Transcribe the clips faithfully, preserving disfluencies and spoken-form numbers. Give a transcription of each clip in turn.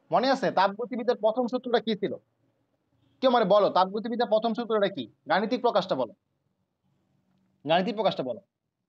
মনে আছে তাপগতিবিদ্যার প্রথম সূত্রটা কি ছিল? কেউ মানে বলো, তাপগতিবিদ্যার প্রথম সূত্রটা কি? গাণিতিক প্রকাশটা বলো, গাণিতিক প্রকাশটা বলো।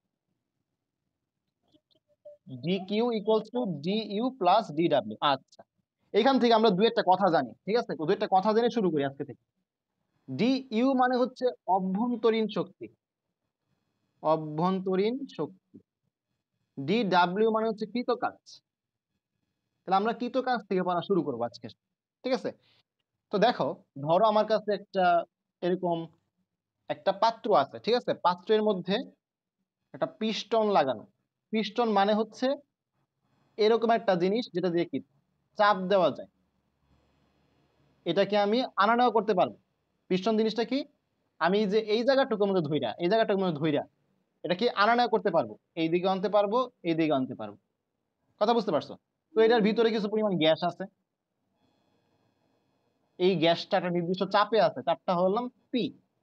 D Q equals to D U plus D W. আচ্ছা, এখান থেকে আমরা দু একটা কথা জানি, ঠিক আছে? দু একটা কথা জেনে শুরু করি আজকে থেকে। ডি ইউ মানে হচ্ছে অভ্যন্তরীণ শক্তি, অভ্যন্তরীণ শক্তি। ডি ডাব্লিউ মানে হচ্ছে কৃত কাজ। তাহলে আমরা কৃত কাজ থেকে পড়া শুরু করবো আজকে, ঠিক আছে? তো দেখো, ধরো আমার কাছে একটা এরকম একটা পাত্র আছে, ঠিক আছে? পাত্রের মধ্যে একটা পিস্টন লাগানো। পিস্টন মানে হচ্ছে এরকম একটা জিনিস যেটা দিয়ে কি চাপ দেওয়া যায়, এটাকে আমি আনা নেওয়া করতে পারবো। পিস্টন জিনিসটা কি? আমি যে এই জায়গাটুকুর মধ্যে ধইরা, এই জায়গাটুকুর মধ্যে ধইরা এটা কি আনা নেওয়া করতে পারবো, এই দিকে আনতে পারবো, এই দিকে আনতে পারবো। কথা বুঝতে পারছো? তো এটার ভিতরে কিছু পরিমাণ গ্যাস আছে, এই গ্যাসটা একটা নির্দিষ্ট চাপে আছে, চাপটা হলাম পি।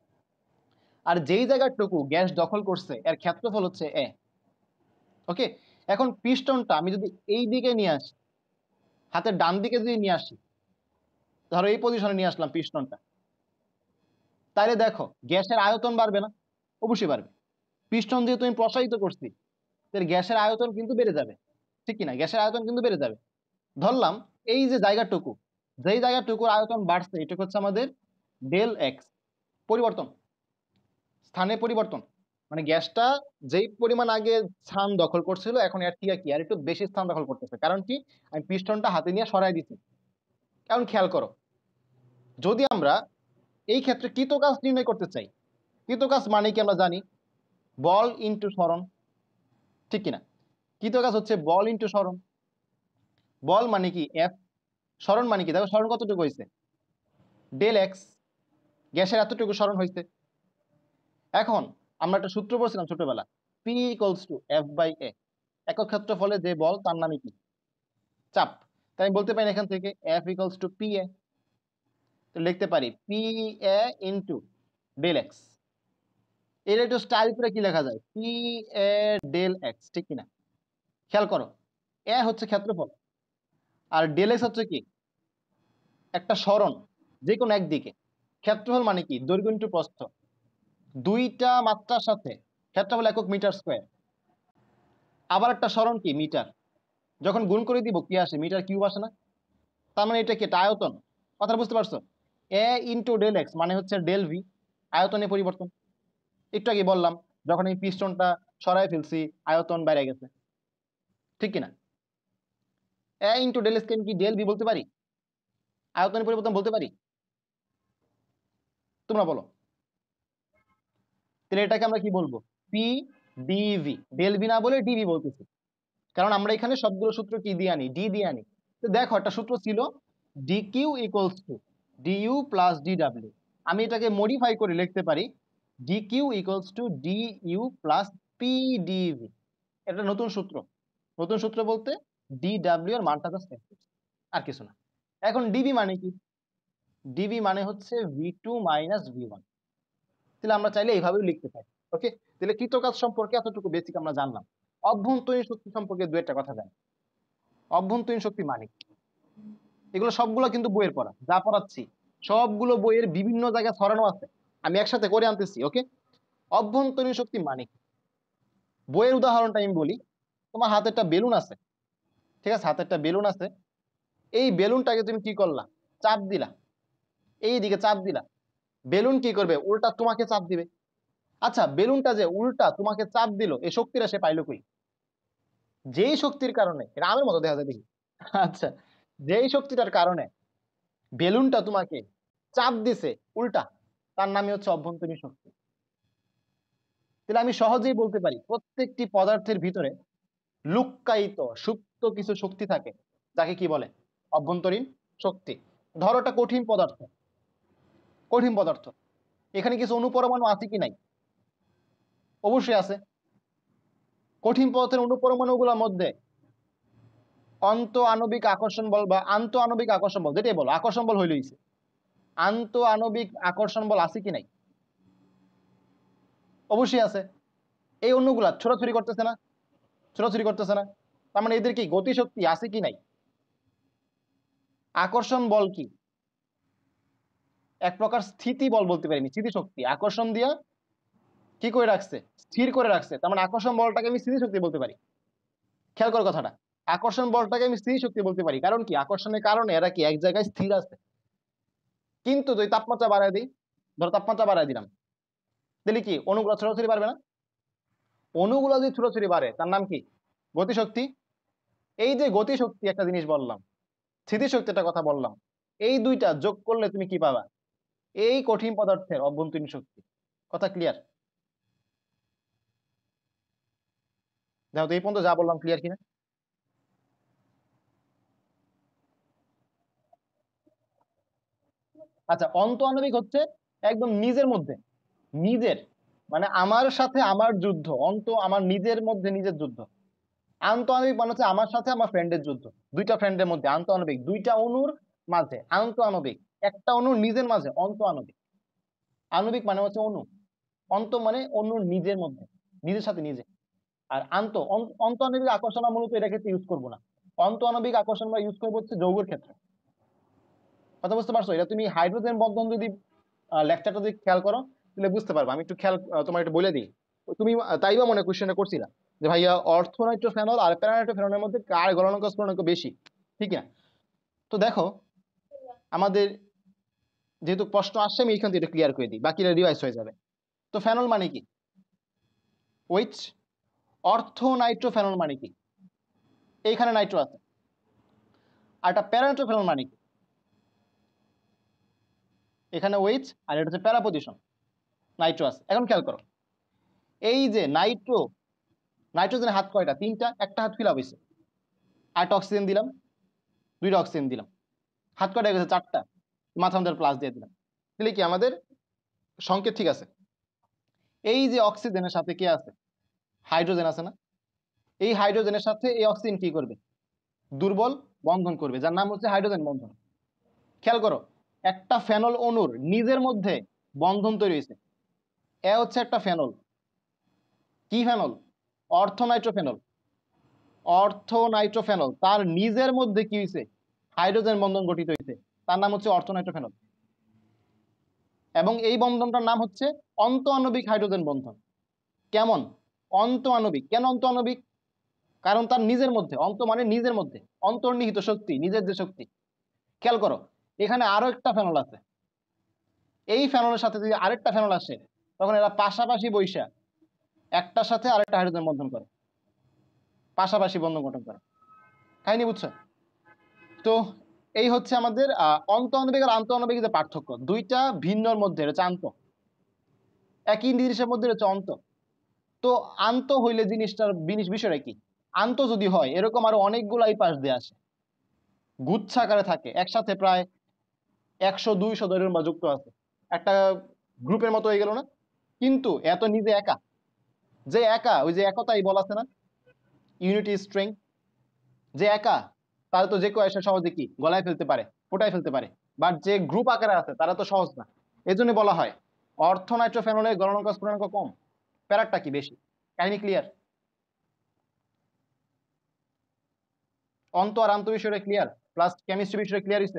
আর যেই জায়গাটুকু গ্যাস দখল করছে এর ক্ষেত্রফল হচ্ছে এ। ওকে, এখন পিস্টনটা আমি যদি এই দিকে নিয়ে আসি, হাতের ডান দিকে যদি নিয়ে আসি, ধরো এই পজিশনে নিয়ে আসলাম পিস্টনটা, তাহলে দেখো গ্যাসের আয়তন বাড়বে না? অবশ্যই বাড়বে। পিস্টন যেহেতু আমি প্রসারিত করছি, তাহলে গ্যাসের আয়তন কিন্তু বেড়ে যাবে, ঠিক কিনা? গ্যাসের আয়তন কিন্তু বেড়ে যাবে। ধরলাম এই যে জায়গাটুকু, যেই জায়গাটুকুর আয়তন বাড়ছে, এটা হচ্ছে আমাদের ডেল এক্স, পরিবর্তন, স্থানে পরিবর্তন। মানে গ্যাসটা যেই পরিমাণ আগে স্থান দখল করছিল, এখন এর থেকে কি আর একটু বেশি স্থান দখল করতেছে। কারণ কি? আমি পিস্টনটা হাতে নিয়ে সরাই দিচ্ছি। এখন খেয়াল করো, যদি আমরা এই ক্ষেত্রে কৃত কাজ নির্ণয় করতে চাই, কৃত কাজ মানে কি আমরা জানি, বল ইনটু সরণ, ঠিক কিনা? কৃত কাজ হচ্ছে বল ইনটু সরণ। বল মানে কি এফ, সরণ মানে কি? দেখো সরণ কতটুকু হয়েছে, ডেল এক্স, গ্যাসের এতটুকু সরণ হয়েছে। এখন আমরা একটা সূত্র পড়ছিলাম ছোটবেলা, P equals to F by A, একক ক্ষেত্রফলে যে বল তার নামই কি? চাপ। তাই আমি বলতে পারি এখান থেকে F equals to P A. তো লিখতে পারি P A into del X. এর একটু স্টাইল করে কি লেখা যায়, পি এ ডেল এক্স, ঠিক কিনা? খেয়াল করো, এ হচ্ছে ক্ষেত্রফল, আর ডেল এক্স হচ্ছে কি? একটা সরণ, যে কোনো একদিকে। ক্ষেত্রফল মানে কি? দৈর্ঘ্য ইনটু প্রস্থ, দুইটা মাত্রার সাথে। ক্ষেত্রফল একক মিটার স্কোয়ার। আবার একটা সরণ কি? মিটার। যখন গুণ করে দিব কি আসে? মিটার কিউব আসে না? তার মানে এটা কি? এটা আয়তন। কথা বুঝতে পারছো? এ ইন্টু ডেল এক্স মানে হচ্ছে ডেল ভি, আয়তনে পরিবর্তন। একটু আগে বললাম, যখন এই পিস্টনটা সরাই ফেলছি আয়তন বাইরে গেছে, ঠিক কিনা? এ ইন্টু ডেল এক্স কি ডেল ভি বলতে পারি? আয়তনের পরিবর্তন বলতে পারি? তোমরা বলো। তাহলে এটাকে আমরা কি বলবো? পি ডিভি, ডেল ভি না বলে ডিভি বলতেছি, কারণ আমরা এখানে সবগুলো সূত্র কি দিয়ে আনি? ডি দিয়ে আনি। তো দেখো একটা সূত্র ছিল D Q equals to D U plus D W. আমি এটাকে মডিফাই করে লিখতে পারি D Q equals to D U plus P D V. এটা নতুন সূত্র। নতুন সূত্র বলতে ডি ডাব্লিউ এর মানটা জাস্ট, আর কিছু না। এখন ডিবি মানে কি? ডিবি মানে হচ্ছে V two minus V one. তাহলে আমরা চাইলে এইভাবেও লিখতে পারি। ওকে, তাহলে কৃতকাজ সম্পর্কে এতটুকু বেসিক আমরা জানলাম। অভ্যন্তরীণ শক্তি সম্পর্কে দু একটা কথা জানি। অভ্যন্তরীণ শক্তি মানে কি? এগুলো সবগুলো কিন্তু বইয়ের পড়া, যা পড়াচ্ছি সবগুলো বইয়ের বিভিন্ন জায়গায় ছড়ানো আছে, আমি একসাথে করে আনতেছি। ওকে, অভ্যন্তরীণ শক্তি মানে কি? বইয়ের উদাহরণটা আমি বলি। তোমার হাতে একটা বেলুন আছে, ঠিক আছে? হাতে একটা বেলুন আছে, এই বেলুনটাকে তুমি কি করলা? চাপ দিলা, এই দিকে চাপ দিলা, বেলুন কি করবে? উল্টা তোমাকে চাপ দিবে। আচ্ছা, বেলুনটা যে উল্টা তোমাকে চাপ দিল, এই শক্তিটা সে পাইলো কই? যেই শক্তির কারণে, এটা আমের মতো দেখা যায় দেখি। আচ্ছা, যেই শক্তিটার কারণে বেলুনটা তোমাকে চাপ দিছে উল্টা, তার নামই হচ্ছে অভ্যন্তরীণ শক্তি। তাহলে আমি সহজেই বলতে পারি প্রত্যেকটি পদার্থের ভিতরে লুক্কায়িত সুপ্ত কিছু শক্তি থাকে, যাকে কি বলে? অভ্যন্তরীণ শক্তি। ধরো একটা কঠিন পদার্থ, কঠিন পদার্থ, এখানে কিছু অনুপরমাণু আছে কি নাই? অবশ্যই আছে। কঠিন পদার্থের অনুপরমাণু গুলোর মধ্যে অন্ত আণবিক আকর্ষণ বল বা আন্ত আণবিক আকর্ষণ বল, যেটাই বলো, আকর্ষণ বল হইল হইছে, আন্ত আণবিক আকর্ষণ বল আছে কি নাই? অবশ্যই আছে। এই অণুগুলা ছোড়াছুড়ি করতেছে না? ছোড়াছুড়ি করতেছে না? তার মানে এদের কি গতিশক্তি আছে কি নাই? আকর্ষণ বল কি? এক প্রকার স্থিতি বল বলতে পারি, স্থিতিশক্তি। আকর্ষণ দিয়া কি করে রাখছে? স্থির করে রাখছে। তার মানে আকর্ষণ বলটাকে আমি স্থিতিশক্তি বলতে পারি। খেয়াল করো কথাটা, আকর্ষণ বলটাকে আমি স্থিতিশক্তি বলতে পারি। কারণ কি? আকর্ষণের কারণে এরা কি এক জায়গায় স্থির আছে। কিন্তু যদি তাপমাত্রা বাড়ায় দিই, ধরো তাপমাত্রা বাড়ায় দিলাম, তাহলে কি অণুগুলো ছড়াছড়ি বাড়বে না? অণুগুলো যদি ছড়াছড়ি বাড়ে তার নাম কি? গতিশক্তি। এই যে গতিশক্তি একটা জিনিস বললাম, স্থিতিশক্তি একটা কথা বললাম, এই দুইটা যোগ করলে তুমি কি পাবা? এই কঠিন পদার্থের অভ্যন্তরীণ শক্তি। কথা ক্লিয়ার? দেখো তো এই পর্যন্ত যা বললাম ক্লিয়ার কিনা। আচ্ছা, অন্ত আণবিক হচ্ছে একদম নিজের মধ্যে, নিজের মানে আমার সাথে আমার যুদ্ধ, অন্ত আমার নিজের মধ্যে নিজের যুদ্ধ। আন্ত আণবিক মানে হচ্ছে আমার সাথে আমার ফ্রেন্ডের যুদ্ধ, দুইটা ফ্রেন্ডের মধ্যে। আন্ত আণবিক দুইটা অণুর মাঝে আন্ত আণবিক, একটা অণুর নিজের মাঝে অন্ত আণবিক। আণবিক মানে হচ্ছে অণু, অন্ত মানে অণুর নিজের মধ্যে, নিজের সাথে নিজে। আর আন্ত অন্ত আণবিক আকর্ষণ আমরা মূলত এটা ক্ষেত্রে ইউজ করবো না। অন্ত আণবিক আকর্ষণ আমরা ইউজ করবো হচ্ছে যৌগের ক্ষেত্রে। কথা বুঝতে পারছো? এটা তুমি হাইড্রোজেন বন্ধন যদি লেকচারটা যদি খেয়াল করো তাহলে বুঝতে পারবে। আমি একটু খেয়াল আহ, তোমার একটু বলে দিই। তুমি আহ, তাই বা মনে কোশ্চেনটা করছিলা যে ভাইয়া অর্থনাইট্রোফেনল আর প্যারানাইট্রোফেনলের মধ্যে কার গলনাঙ্ক স্ফুটনাঙ্ক বেশি, ঠিক না? তো দেখো আমাদের যেহেতু প্রশ্ন আসছে আমি এইখান থেকে একটু ক্লিয়ার করে দিই, বাকিটা রিভাইজ হয়ে যাবে। তো ফেনল মানে কি? উইচ। অর্থনাইট্রোফেনল মানে কি? এইখানে নাইট্রো আছে। আর একটা প্যারানাইট্রোফেনল মানে কি? এখানে উইচ আর এটা হচ্ছে প্যারা পজিশন, নাইট্রো আছে। এখন খেয়াল করো, এই যে নাইট্রো, নাইট্রোজেনের হাত কয়টা? তিনটা। একটা হাত ফিল আপ হয়েছে, আরেকটা অক্সিজেন দিলাম, দুইটা অক্সিজেন দিলাম, হাত কয়টা হয়ে গেছে? চারটা। মাথা আমাদের প্লাস দিয়ে দিলাম, তাহলে কি আমাদের সংকেত ঠিক আছে। এই যে অক্সিজেনের সাথে কে আছে? হাইড্রোজেন আছে না? এই হাইড্রোজেনের সাথে এই অক্সিজেন কি করবে? দুর্বল বন্ধন করবে, যার নাম হচ্ছে হাইড্রোজেন বন্ধন। খেয়াল করো, একটা ফেনল অণুর নিজের মধ্যে বন্ধন তৈরি হয়েছে। এ হচ্ছে একটা ফেনল। কি ফেনল? অর্থনাইট্রোফেনল। অর্থনাইট্রোফেনল তার নিজের মধ্যে কি হয়েছে? হাইড্রোজেন বন্ধন গঠিত হয়েছে, তার নাম হচ্ছে অর্থনাইট্রোফেনল। এবং এই বন্ধনটার নাম হচ্ছে অন্ত আণবিক হাইড্রোজেন বন্ধন। কেমন? অন্ত আণবিক। কেন অন্ত আণবিক? কারণ তার নিজের মধ্যে, অন্ত মানে নিজের মধ্যে, অন্তর্নিহিত শক্তি, নিজের যে শক্তি। খেয়াল করো, এখানে আরো একটা ফেনল আছে, এই ফেনলের সাথে যদি আরেকটা ফেনল আসে তখন এরা পাশাপাশি বৈশা একটার সাথে আরেকটা হাইড্রোজেন বন্ধন করে, পাশাপাশি বন্ধন গঠন করে। কাহিনী বুঝছো? তো এই হচ্ছে আমাদের আহ অন্ত আণবিক আর আন্ত আণবিক যে পার্থক্য, দুইটা ভিন্নর মধ্যে হচ্ছে আন্ত, একই জিনিসের মধ্যে হচ্ছে অন্ত। তো আন্ত হইলে জিনিসটার জিনিস বিষয়টা কি? আন্ত যদি হয় এরকম আরো অনেকগুলো এই পাশ দিয়ে আসে, গুচ্ছাকারে থাকে একসাথে, প্রায় একশো দুইশো দৈর্ঘ্য বা যুক্ত আছে, একটা গ্রুপের মতো হয়ে গেল না? কিন্তু এত নিজে একা, যে একা, ওই যে একতাই বল আছে না, ইউনিটি স্ট্রেংথ, যে একা তারা তো যে কেউ এসে সহজে কি গলায় ফেলতে পারে, ফোটায় ফেলতে পারে। বাট যে গ্রুপ আকারে আছে তারা তো সহজ না। এই জন্য বলা হয় অর্থনাইট্রোফেনলের গলনাঙ্ক স্ফুটনাঙ্ক কম, প্যারাকটা কি বেশি। কাহিনী ক্লিয়ার? অন্ত আর আন্ত বিষয়টা ক্লিয়ার, প্লাস কেমিস্ট্রি বিষয়টা ক্লিয়ার হয়েছে?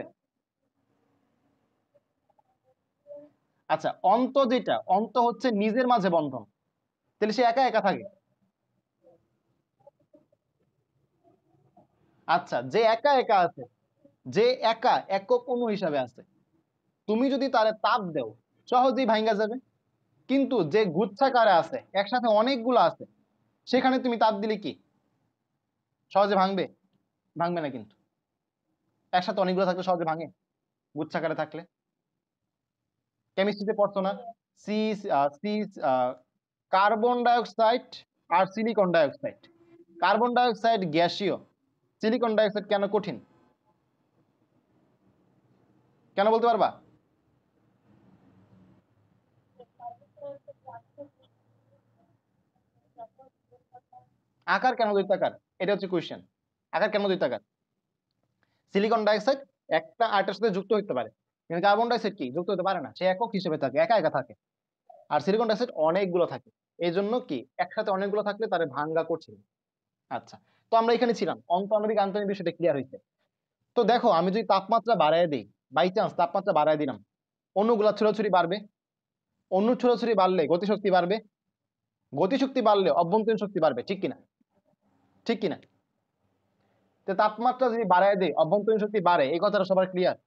আচ্ছা, অন্ত যেটা, অন্ত হচ্ছে নিজের মাঝে বন্ধন, তাহলে সে একা একা থাকে। আচ্ছা, যে একা একা আছে, যে একা একক অণু হিসাবে আছে, তুমি যদি তারে তাপ দেও সহজেই ভাঙ্গা যাবে। কিন্তু যে গুচ্ছাকারে আছে, একসাথে অনেকগুলো আছে, সেখানে তুমি তাপ দিলে কি সহজে ভাঙবে? ভাঙবে না কিন্তু। একসাথে অনেকগুলো থাকলে সহজে ভাঙে? গুচ্ছাকারে থাকলে। কেমিস্ট্রিতে পড়তো না, সি সি কার্বন ডাইঅক্সাইড আর সিলিকন ডাইঅক্সাইড। কার্বন ডাইঅক্সাইড গ্যাসীয়, সিলিকন ডাইঅক্সাইড কেন কঠিন? কেন বলতে পারবা? আকার কেন দৈত্যাকার, এটা হচ্ছে কোয়েশ্চেন। আকার কেন দৈত্যাকার? সিলিকন ডাইঅক্সাইড একটা আরেকটার সাথে যুক্ত হতে পারে, কিন্তু কার্বন ডাইঅক্সাইড কি যুক্ত হতে পারে না, সে একক হিসেবে থাকে, একা একা থাকে। আর সিলিকন ডাইঅক্সাইড অনেকগুলো থাকে, এই জন্য কি একসাথে অনেকগুলো থাকলে তারে ভাঙ্গা করছিল। আচ্ছা, তো আমরা এখানে ছিলাম, অন্ত আণবিক আন্তরিক বিষয়টা ক্লিয়ার হয়েছে। তো দেখো আমি যদি তাপমাত্রা বাড়ায় দিই, বাই চান্স তাপমাত্রা বাড়ায় দিলাম, অণুগুলা ছোড়াছুড়ি বাড়বে, অণু ছোড়াছুড়ি বাড়লে গতিশক্তি বাড়বে, গতিশক্তি বাড়লে অভ্যন্তরীণ শক্তি বাড়বে, ঠিক কিনা? ঠিক কিনা? তো তাপমাত্রা যদি বাড়ায় দেয় অভ্যন্তরীণ শক্তি বাড়ে, এই কথাটা সবার ক্লিয়ার।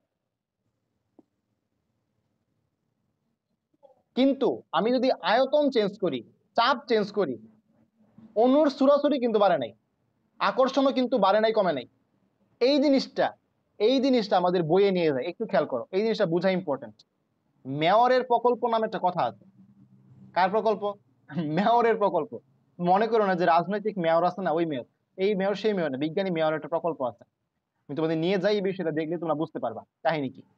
কিন্তু আমি যদি আয়তন চেঞ্জ করি, চাপ চেঞ্জ করি, অণুর ছুড়াছুড়ি কিন্তু বাড়ে নাই, আকর্ষণও কিন্তু বাড়ে নাই, কমে নাই। এই জিনিসটা এই জিনিসটা আমাদের বইয়ে নিয়ে যায়, একটু খেয়াল করো, এই জিনিসটা বোঝা ইম্পর্টেন্ট। মেয়রের প্রকল্প নামে একটা কথা আছে। কার প্রকল্প? মেয়রের প্রকল্প। মনে করো না যে রাজনৈতিক মেয়র আছে না, ওই মেয়র, এই মেয়র সেই মেয়র না, বিজ্ঞানী মেয়রের একটা প্রকল্প আছে। আমি তোমাদের নিয়ে যাই, এই বিষয়টা দেখলে তোমরা বুঝতে পারবা কাহিনী কি।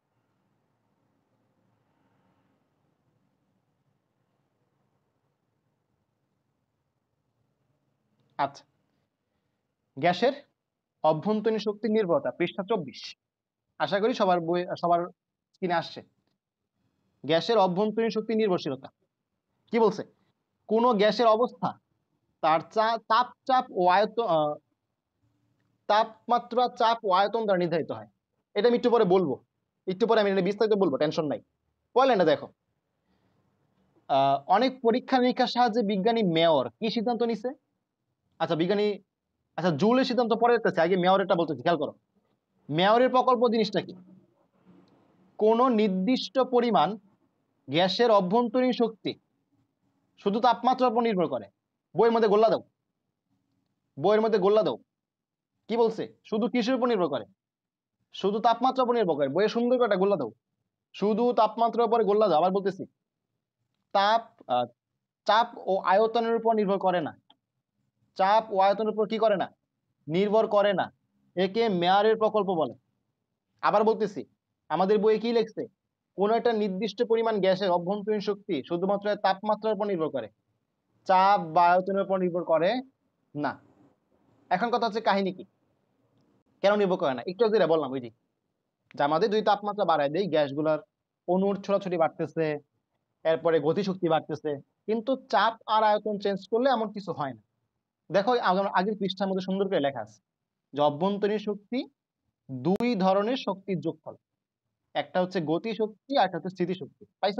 আচ্ছা, গ্যাসের অভ্যন্তরীণ শক্তির নির্ভরতা, পৃষ্ঠা চব্বিশ। আশা করি সবার বই, সবার স্ক্রিনে আসছে। গ্যাসের অভ্যন্তরীণ শক্তি নির্ভরশীলতা কি বলছে? কোন গ্যাসের অবস্থা তার তাপ, চাপ ও আয়তন, তাপমাত্রা, চাপ ও আয়তন দ্বারা নির্ধারিত হয়। এটা আমি একটু পরে বলবো, একটু পরে আমি এটা বিস্তারিত বলবো, টেনশন নাই। পয়েন্টটা দেখো, আহ অনেক পরীক্ষা নিরীক্ষার সাহায্যে বিজ্ঞানী মেয়র কি সিদ্ধান্ত নিছে? আচ্ছা বিজ্ঞানী, আচ্ছা জুলের সিদ্ধান্ত পরে দেখতেছে, আগে মেয়রেরটা বলতেছি, খেয়াল করো। মেয়রের প্রকল্প জিনিসটা কি? কোন নির্দিষ্ট পরিমাণ গ্যাসের অভ্যন্তরীণ শক্তি শুধু তাপমাত্রার উপর নির্ভর করে। বইয়ের মধ্যে গোল্লা দাও, বইয়ের মধ্যে গোল্লা দাও, কি বলছে? শুধু কিসের উপর নির্ভর করে? শুধু তাপমাত্রার উপর নির্ভর করে। বইয়ে সুন্দর করে একটা গোল্লা দাও, শুধু তাপমাত্রার উপরে গোল্লা দাও। আবার বলতেছি, তাপ, চাপ ও আয়তনের উপর নির্ভর করে না। চাপ ও আয়তনের উপর কি করে না? নির্ভর করে না। একে মেয়ারের প্রকল্প বলে। আবার বলতেছি, আমাদের বইয়ে কি লিখছে? কোন একটা নির্দিষ্ট পরিমাণ গ্যাসের অভ্যন্তরীণ শক্তি শুধুমাত্র তাপমাত্রার উপর নির্ভর করে, চাপ বা আয়তনের উপর নির্ভর করে না। এখন কথা হচ্ছে কাহিনী কি, কেন নির্ভর করে না? একটু যেটা বললাম, ওই যে আমাদের যদি তাপমাত্রা বাড়ায় দেয়, গ্যাসগুলার অণুর ছোড়াছুড়ি বাড়তেছে, এরপরে গতিশক্তি বাড়তেছে, কিন্তু চাপ আর আয়তন চেঞ্জ করলে এমন কিছু হয় না। দেখো আগের পৃষ্ঠার মধ্যে সুন্দর করে লেখা আছে যে অভ্যন্তরীণ শক্তি দুই ধরনের শক্তির যোগফল, একটা হচ্ছে গতি শক্তি আর একটা হচ্ছে স্থিতিশক্তি। পাইছো?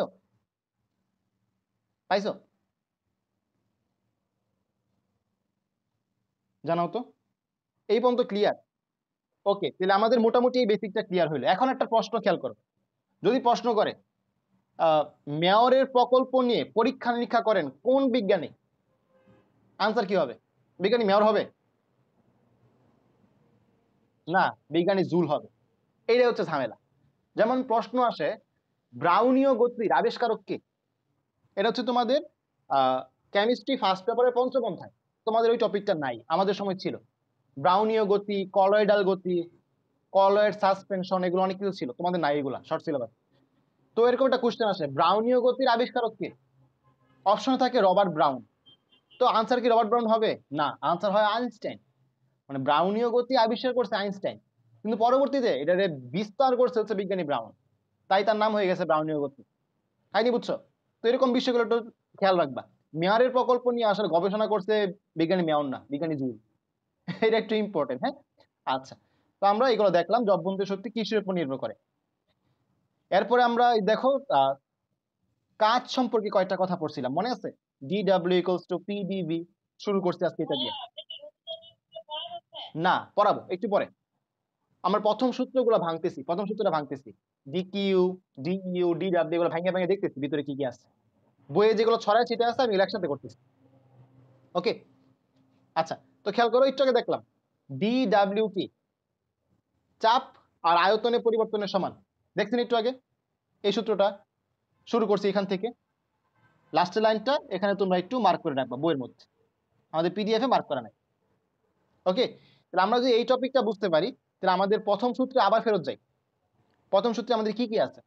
পাইছো? জানাও তো, এই পর্যন্ত ক্লিয়ার? ওকে, তাহলে আমাদের মোটামুটি এই বেসিকটা ক্লিয়ার হইলো। এখন একটা প্রশ্ন খেয়াল করো, যদি প্রশ্ন করে আহ মেয়রের প্রকল্প নিয়ে পরীক্ষা নিরীক্ষা করেন কোন বিজ্ঞানী, আনসার কি হবে? বিজ্ঞানী মেয়র হবে না, বিজ্ঞানী জুল হবে। এইটাই হচ্ছে ঝামেলা। যেমন প্রশ্ন আসে, ব্রাউনীয় গতির আবিষ্কারক কে? এটা হচ্ছে তোমাদের আহ কেমিস্ট্রি ফার্স্ট পেপারের পঞ্চম অধ্যায়। তোমাদের ওই টপিকটা নাই, আমাদের সময় ছিল। ব্রাউনীয় গতি, কলয়েডাল গতি, কলয়েড সাসপেনশন, এগুলো অনেক কিছু ছিল, তোমাদের নাই এগুলা শর্ট সিলেবাস। তো এরকম একটা কোশ্চেন আসে, ব্রাউনীয় গতির আবিষ্কারক কে? অপশনে থাকে রবার্ট ব্রাউন। তো আনসার কি রবার্ট ব্রাউন হবে? না, আনসার হয় আইনস্টাইন। মানে ব্রাউনীয় গতি আবিষ্কার করছে আইনস্টাইন, কিন্তু পরবর্তীতে এটা বিস্তার করছে হচ্ছে বিজ্ঞানী ব্রাউন, তাই তার নাম হয়ে গেছে ব্রাউনীয় গতি। তাইনি? বুঝছো? তো এরকম বিষয়গুলো একটু খেয়াল রাখবা। মেয়ারের প্রকল্প নিয়ে আসলে গবেষণা করছে বিজ্ঞানী মেয়র না, বিজ্ঞানী জুল। এটা একটু ইম্পর্টেন্ট, হ্যাঁ। আচ্ছা, তো আমরা এগুলো দেখলাম যে অভ্যন্তরীণ শক্তি কিসের উপর নির্ভর করে। এরপরে আমরা দেখো আহ কাজ সম্পর্কে কয়েকটা কথা পড়ছিলাম, মনে আছে? D W equals to P D V, শুরু করছি আজকে এটা দিয়ে। না, পড়াবো একটু পরে। আমরা প্রথম সূত্রগুলো ভাঙতেছি, প্রথম সূত্রটা ভাঙতেছি, D Q, D U, D W, এগুলো ভাঙে ভাঙে দেখতেছি ভিতরে কি কি আছে। বইয়ে যেগুলো ছড়ায় ছিটে আছে আমি এগুলো একসাথে করতেছি। ওকে, আচ্ছা, তো খেয়াল করো, একটু আগে দেখলাম ডি ডাব্লিউ কি? চাপ আর আয়তনের পরিবর্তনের সমান। দেখছেন একটু আগে? এই সূত্রটা শুরু করছি এখান থেকে, লাস্টের লাইনটা এখানে তোমরা একটু মার্ক করে রাখবা বইয়ের মধ্যে, আমাদের পিডিএফ এ মার্ক করা নাই। ওকে, তাহলে আমরা যদি এই টপিকটা বুঝতে পারি, তাহলে আমাদের প্রথম সূত্রে আবার ফেরত যাই। প্রথম সূত্রে আমাদের কি কি আছে?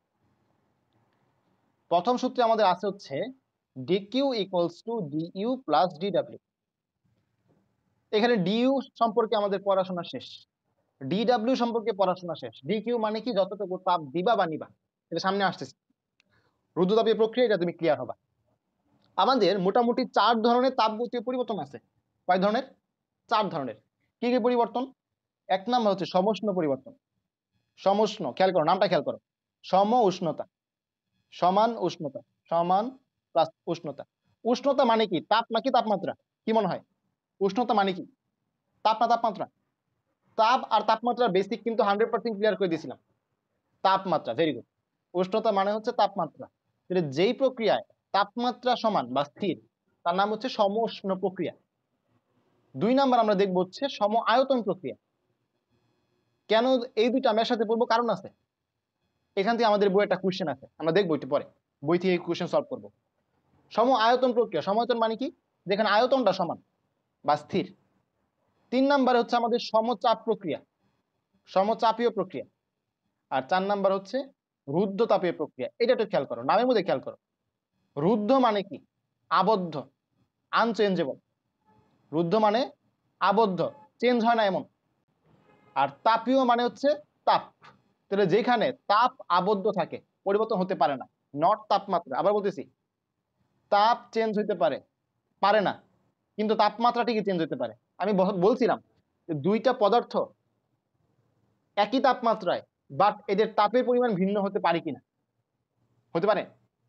প্রথম সূত্রে আমাদের আছে হচ্ছে D Q equals to D U plus D W. এখানে ডিইউ সম্পর্কে আমাদের পড়াশোনা শেষ, ডিডাব্লিউ সম্পর্কে পড়াশোনা শেষ। ডিকিউ মানে কি? যতটুকু তাপ দিবা বা নিবা। এটা সামনে আসতেছে, রুদ্রতাপীয় প্রক্রিয়া, এটা তুমি ক্লিয়ার হবা। আমাদের মোটামুটি চার ধরনের তাপগতীয় পরিবর্তন আছে। কয় ধরনের? চার ধরনের। কি কি পরিবর্তন? এক নাম্বার হচ্ছে সমউষ্ণ পরিবর্তন। সমউষ্ণ, খেয়াল করো নামটা খেয়াল করো, সম উষ্ণতা সমান উষ্ণতা সমান প্লাস উষ্ণতা। উষ্ণতা মানে কি? তাপ নাকি তাপমাত্রা? কি মনে হয়? উষ্ণতা মানে কি? তাপ না তাপমাত্রা? তাপ আর তাপমাত্রার বেসিক কিন্তু হান্ড্রেড পার্সেন্ট ক্লিয়ার করে দিয়েছিলাম। তাপমাত্রা, ভেরি গুড। উষ্ণতা মানে হচ্ছে তাপমাত্রা। তাহলে যেই প্রক্রিয়ায় তাপমাত্রা সমান বা স্থির তার নাম হচ্ছে সমউষ্ণ প্রক্রিয়া। দুই নাম্বার আমরা দেখবো হচ্ছে সম আয়তন প্রক্রিয়া। কেন এই দুইটা আমি একসাথে বলবো? কারণ আছে, এখান থেকে আমাদের বই একটা কোশ্চেন আছে, আমরা দেখবো একটু পরে, বই থেকে কোশ্চেন সলভ করবো। সম আয়তন প্রক্রিয়া, সম আয়তন মানে কি? যেখানে আয়তনটা সমান বা স্থির। তিন নাম্বার হচ্ছে আমাদের সমচাপ প্রক্রিয়া, সমচাপীয় প্রক্রিয়া। আর চার নাম্বার হচ্ছে রুদ্ধতাপীয় প্রক্রিয়া। এটা একটু খেয়াল করো, নামের মধ্যে খেয়াল করো। রুদ্ধ মানে কি? আবদ্ধ, আনচেঞ্জেবল। রুদ্ধ মানে আবদ্ধ, চেঞ্জ হয় না এমন। আর তাপীয় মানে হচ্ছে তাপ, তাহলে যেখানে তাপ আবদ্ধ থাকে, পরিবর্তন হতে পারে না। নট তাপমাত্রা, আবার বলতেছি, তাপ চেঞ্জ হইতে পারে পারে না, কিন্তু তাপমাত্রা ঠিকই চেঞ্জ হতে পারে। আমি বলছিলাম যে দুইটা পদার্থ একই তাপমাত্রায়, বাট এদের তাপের পরিমাণ ভিন্ন হতে পারে কিনা? হতে পারে।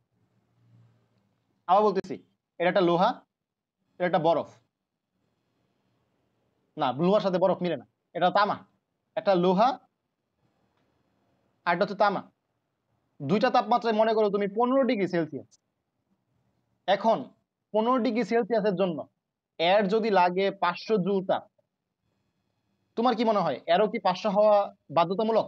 আবার বলতেছি, এটা একটা লোহা, এটা একটা বরফ। না, লোহার সাথে বরফ মিলে না, এটা তামা। একটা লোহা আর এটা হচ্ছে তামা। দুইটা তাপমাত্রায় মনে করো তুমি পনেরো ডিগ্রি সেলসিয়াস। এখন পনেরো ডিগ্রি সেলসিয়াসের জন্য এর যদি লাগে পাঁচশো জুল তাপ, তোমার কি মনে হয় এরও কি পাঁচশো হওয়া বাধ্যতামূলক?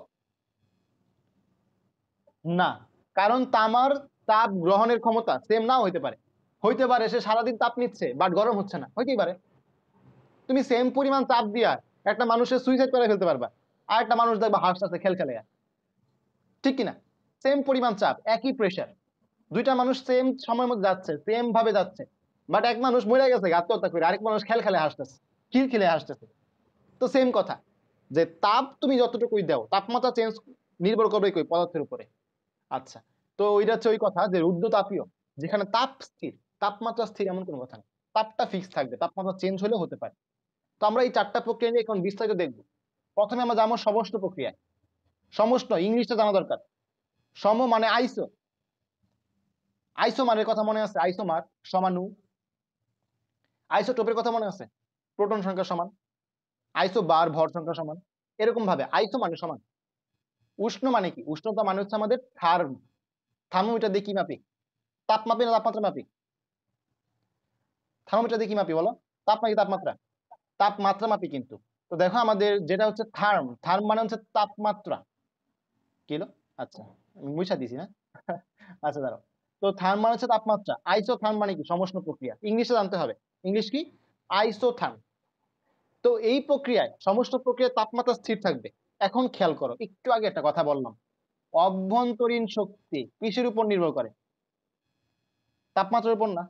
না, কারণ তামার তাপ গ্রহণের ক্ষমতা সেম নাও হইতে পারে। হইতে পারে সে সারাদিন তাপ নিচ্ছে বাট গরম হচ্ছে না, হইতেই পারে। তুমি সেম পরিমাণ তাপ দিয়া একটা মানুষের সুইসাইড করে ফেলতে পারবা, আর একটা মানুষ দেখবা হাসতেছে খেল খেলে। ঠিক কিনা? সেম পরিমাণ চাপ, একই প্রেশার, দুইটা মানুষ সেম সময়ের মধ্যে যাচ্ছে, সেম ভাবে যাচ্ছে, বাট এক মানুষ মরে গেছে আত্মহত্যা করে, আরেক মানুষ খেল খেলে হাসতেছে, খিল খেলে হাসতেছে। তো সেম কথা, যে তাপ তুমি যতটুকুই দাও, তাপমাত্রা চেঞ্জ নির্ভর করবে কই পদার্থের উপরে। আচ্ছা, তো ওইটা হচ্ছে ওই কথা যে রুদ্ধ তাপীয়, যেখানে তাপ স্থির, তাপমাত্রা স্থির এমন কোনো কথা নেই, তাপটা ফিক্স থাকবে, তাপমাত্রা চেঞ্জ হলেও হতে পারে। তো আমরা এই চারটা প্রক্রিয়া নিয়ে এখন বিস্তারিত দেখবো। প্রথমে আমরা যাবো সমষ্ণ প্রক্রিয়ায়। সমষ্ণ ইংলিশটা জানা দরকার। সম মানে আইসো, আইসোমারের কথা মনে আছে? আইসোমার সমাণু। আইসোটোপের কথা মনে আছে? প্রোটন সংখ্যা সমান। আইসো বার ভর সংখ্যা সমান। এরকম ভাবে আইসো মানে সমান। উষ্ণ মানে কি? উষ্ণতা মানে হচ্ছে আমাদের থার্ম। থার্মোমিটার দিয়ে কি মাপি? তাপ মাপি না তাপমাত্রা মাপি? থার্মোমিটার দিয়ে কি মাপি বলো? তাপ নাকি তাপমাত্রা? তাপমাত্রা মাপি কিন্তু। তো দেখো আমাদের যেটা হচ্ছে থার্ম, থার্ম মানে হচ্ছে তাপমাত্রা। কি হলো? আচ্ছা, আমি মুছা দিছি না। আচ্ছা দাঁড়াও। তো থার্ম মানে হচ্ছে তাপমাত্রা। আইসোথার্ম মানে কি? সমষ্ণ প্রক্রিয়া। ইংলিশে জানতে হবে। ইংলিশ কি? আইসোথার্ম। তো এই প্রক্রিয়ায়, সমষ্ণ প্রক্রিয়ায় তাপমাত্রা স্থির থাকবে। এখন খেয়াল করো, একটু আগে একটা কথা বললাম, অভ্যন্তরীণ শক্তি কিসের উপর নির্ভর করে? তাপমাত্রার উপর না?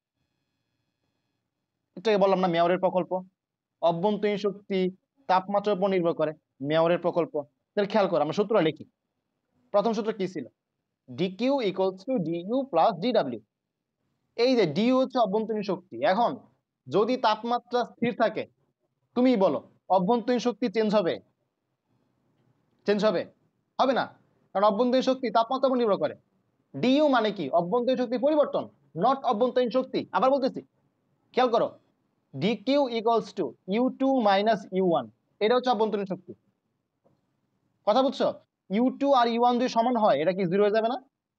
একটু আগে বললাম না মেয়রের প্রকল্প, অভ্যন্তরীণ শক্তি তাপমাত্রার উপর নির্ভর করে, মেয়রের প্রকল্প। তাহলে খেয়াল করো, আমরা সূত্র লিখি। প্রথম সূত্র কি ছিল? D Q equals to D U plus D W. এই যে ডিইউ হচ্ছে অভ্যন্তরীণ শক্তি। এখন যদি তাপমাত্রা স্থির থাকে, তুমি বলো অভ্যন্তরীণ শক্তি চেঞ্জ হবে? চেঞ্জ হবে? হবে না, কারণ অভ্যন্তরীণ শক্তি তাপমাত্রার উপর নির্ভর করে। ডিইউ মানে কি? অভ্যন্তরীণ শক্তি পরিবর্তন, নট অভ্যন্তরীণ শক্তি। আবার বলতেছি, খেয়াল করো, D Q equals to U two minus U one, এটা হচ্ছে অভ্যন্তরীণ শক্তি। কথা বুঝছো? ইউ টু আর ইউ ওয়ান যদি সমান হয়, এটা কি জিরো হয়ে যাবে না?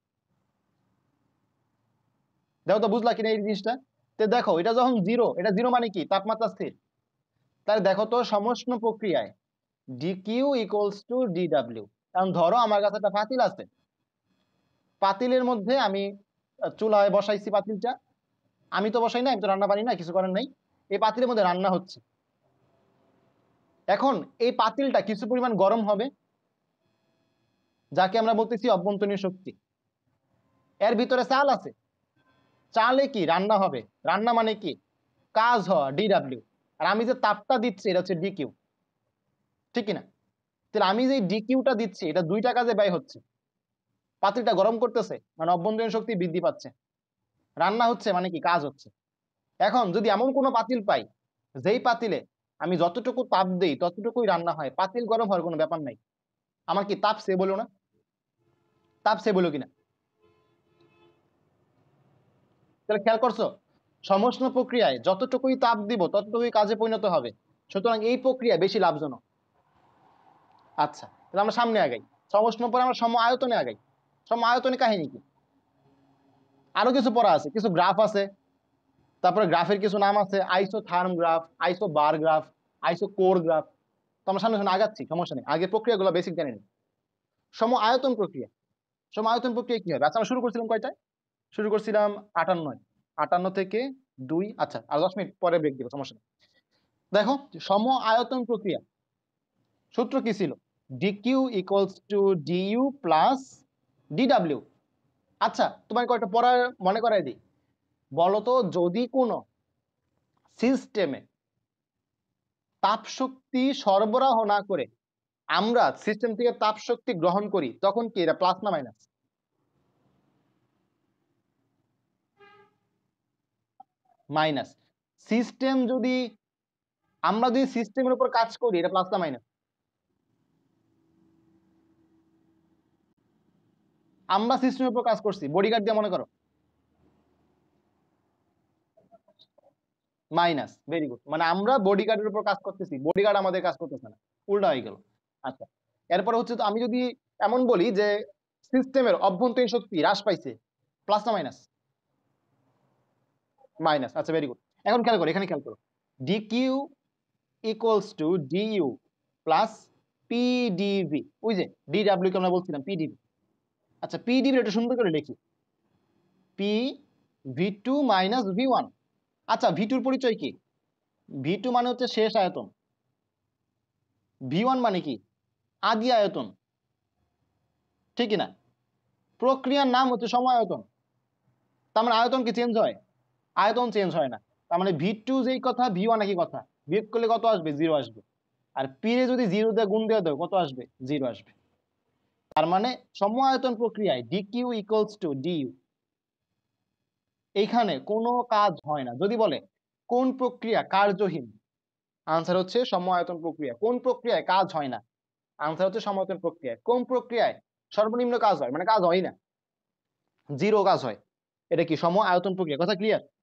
দেখো তো বুঝলা কিনা এই জিনিসটা? তো দেখো, এটা যখন জিরো, এটা জিরো মানে কি? তাপমাত্রা স্থির। তাহলে দেখো তো সমষ্ণ প্রক্রিয়ায় ডিকিউ ইকুয়ালস টু ডিডব্লিউ। কারণ ধরো আমার কাছে একটা পাতিল আছে, পাতিলের মধ্যে আমি চুলায় বসাইছি পাতিলটা, আমি তো বসাই না, আমি তো রান্না পারি না, কিছু করার নাই। এই পাতিলের মধ্যে রান্না হচ্ছে। এখন এই পাতিলটা কিছু পরিমাণ গরম হবে, যাকে আমরা বলতেছি অভ্যন্তরীণ শক্তি। এর ভিতরে চাল আছে, চালে কি রান্না হবে, রান্না মানে কি? কাজ হওয়া, ডিডব্লিউ। আর আমি যে তাপটা দিচ্ছি এটা হচ্ছে ডিকিউ। ঠিক কিনা? তাহলে আমি যে ডিকিউটা দিচ্ছি, এটা দুইটা কাজে ব্যয় হচ্ছে। পাতিলটা গরম করতেছে মানে অভ্যন্তরীণ শক্তি বৃদ্ধি পাচ্ছে, রান্না হচ্ছে মানে কি? কাজ হচ্ছে। এখন যদি এমন কোনো পাতিল পাই যেই পাতিলে আমি যতটুকু তাপ দেই ততটুকুই রান্না হয়, পাতিল গরম হওয়ার কোনো ব্যাপার নাই। আমার কি তাপ সে বলো না? তাপ সে বলো কিনা? তাহলে খেয়াল করছো, সমুষ্ণ প্রক্রিয়ায় যতটুকুই তাপ দিব ততটুকুই কাজে পরিণত হবে, সুতরাং এই প্রক্রিয়া বেশি লাভজনক। আচ্ছা, তাহলে আমরা সামনে আগাই, সমুষ্ণ পরে আমরা সম আয়তনে আগাই। সম আয়তনে কাহিনী কি? আরো কিছু পড়া আছে, কিছু গ্রাফ আছে, তারপরে গ্রাফের কিছু নাম আছে, আইসো থার্ম graph, isobar graph, isochore graph. তো আমরা সামনে সামনে আগাচ্ছি, সমস্যা নেই, আগে প্রক্রিয়াগুলো বেসিক জানি। সম আয়তন প্রক্রিয়া, সম আয়তন প্রক্রিয়া কি হবে? আচ্ছা, আমরা শুরু করছিলাম কয়টায়? শুরু করছিলাম আটান্ন, আটান্ন থেকে দুই। আচ্ছা, আর দশ মিনিট পরে ব্রেক দিব, সমস্যা নেই। দেখো, সম আয়তন প্রক্রিয়া সূত্র কি ছিল? D Q equals to D U plus D W. আচ্ছা, তোমার কয়টা পড়ার মনে করাই দিই। বলতো, যদি কোনো সিস্টেমে তাপ শক্তি সরবরাহ না করে আমরা সিস্টেম থেকে তাপ শক্তি গ্রহণ করি, তখন কি এটা প্লাস না মাইনাস? মাইনাস। সিস্টেম যদি, আমরা যদি সিস্টেমের উপর কাজ করি, এটা প্লাস না মাইনাস? আমরা সিস্টেমের উপর কাজ করছি, বডিগার্ড দিয়ে মনে করো, মাইনাস। ভেরি গুড, মানে আমরা বডিগার্ডের উপর কাজ করতেছি, বডিগার্ড আমাদের কাজ করতেছে না, উল্টা হয়ে গেল। আচ্ছা, এরপরে হচ্ছে, তো আমি যদি এমন বলি যে সিস্টেমের অভ্যন্তরীণ শক্তি হ্রাস পাইছে, প্লাস না মাইনাস? মাইনাস। আচ্ছা, ভেরি গুড। এখন খেয়াল করো, এখানে খেয়াল করো, D Q equals to D U plus P D V. ওই যে ডিডাব্লিউ কে আমরা বলছিলাম পিডিভি। আচ্ছা, পিডিভি একটু সুন্দর করে লিখি, P V two minus V one. আচ্ছা, ভি টুর পরিচয় কি? ভি টু মানে হচ্ছে শেষ আয়তন, ভি ওয়ান মানে কি? আদি আয়তন, ঠিক না? প্রক্রিয়ার নাম হচ্ছে সময় আয়তন। তার মানে আয়তন কি চেঞ্জ হয়? আয়তন চেঞ্জ হয় না। তার মানে ভি টু যেই কথা, ভি ওয়ান একই কথা, বিয়োগ করলে কত আসবে? জিরো আসবে। আর পি রে যদি জিরো দিয়ে গুণ দিয়ে দাও, কত আসবে? জিরো আসবে। তার মানে সম আয়তন প্রক্রিয়ায় ডিকিউ ইকুয়ালস টু ডিইউ, এইখানে কোনো কাজ হয় না। যদি বলে কোন প্রক্রিয়া কার্যহীন, আনসার হচ্ছে সম আয়তন প্রক্রিয়া। কোন প্রক্রিয়ায় কাজ হয় না? আনসার হচ্ছে সম আয়তন প্রক্রিয়া। কোন প্রক্রিয়ায় সর্বনিম্ন কাজ হয়, মানে কাজ হয় না, জিরো কাজ হয়, এটা কি সম আয়তন প্রক্রিয়া? কথা ক্লিয়ার?